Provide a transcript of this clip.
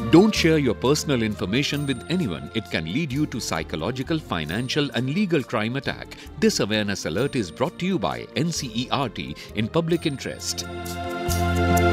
Don't share your personal information with anyone. It can lead you to psychological, financial and legal crime attack. This awareness alert is brought to you by NCERT in public interest.